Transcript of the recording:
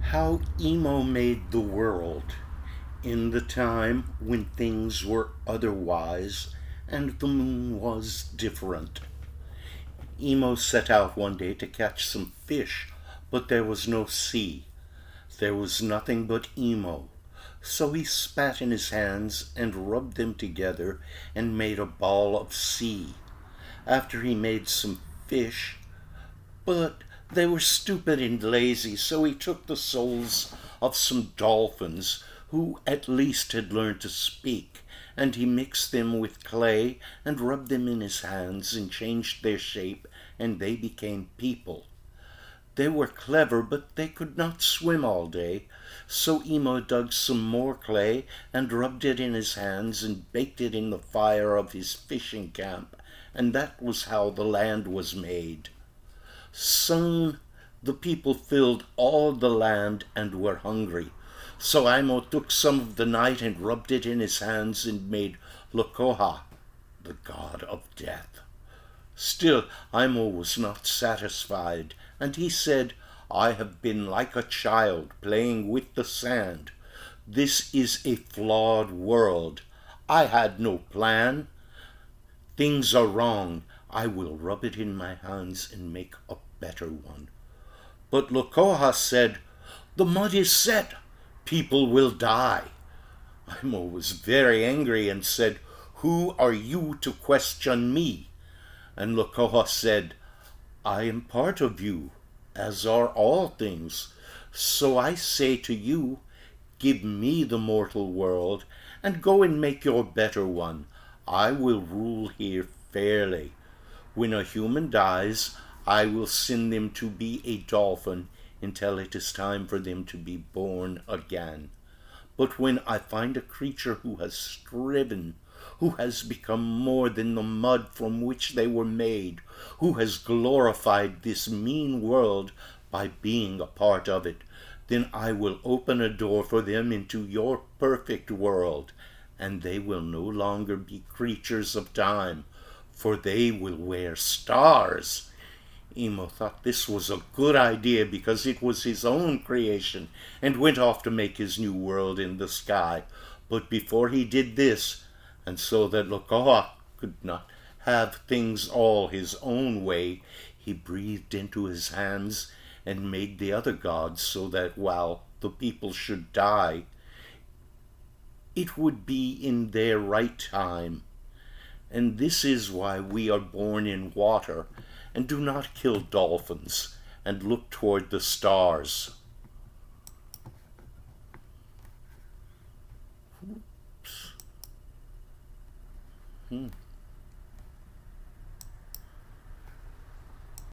How Imo made the world in the time when things were otherwise and the moon was different. Imo set out one day to catch some fish, but there was no sea. There was nothing but Imo. So he spat in his hands and rubbed them together and made a ball of sea. After he made some fish, but they were stupid and lazy, so he took the souls of some dolphins who at least had learned to speak, and he mixed them with clay and rubbed them in his hands and changed their shape, and they became people. They were clever, but they could not swim all day, so Imo dug some more clay and rubbed it in his hands and baked it in the fire of his fishing camp, and that was how the land was made. Soon the people filled all the land and were hungry. So Imo took some of the night and rubbed it in his hands and made Lokoha, the god of death. Still, Imo was not satisfied, and he said, "I have been like a child playing with the sand. This is a flawed world. I had no plan. Things are wrong. I will rub it in my hands and make a better one." But Lokoha said, "The mud is set. People will die." Imo was very angry and said, "Who are you to question me?" And Lokoha said, "I am part of you, as are all things. So I say to you, give me the mortal world, and go and make your better one. I will rule here fairly. When a human dies, I will send them to be a dolphin until it is time for them to be born again. But when I find a creature who has striven, who has become more than the mud from which they were made, who has glorified this mean world by being a part of it, then I will open a door for them into your perfect world, and they will no longer be creatures of time, for they will wear stars." Imo thought this was a good idea because it was his own creation, and went off to make his new world in the sky. But before he did this, and so that Lokoha could not have things all his own way, he breathed into his hands and made the other gods so that while the people should die, it would be in their right time. And this is why we are born in water, and do not kill dolphins, and look toward the stars. Oops.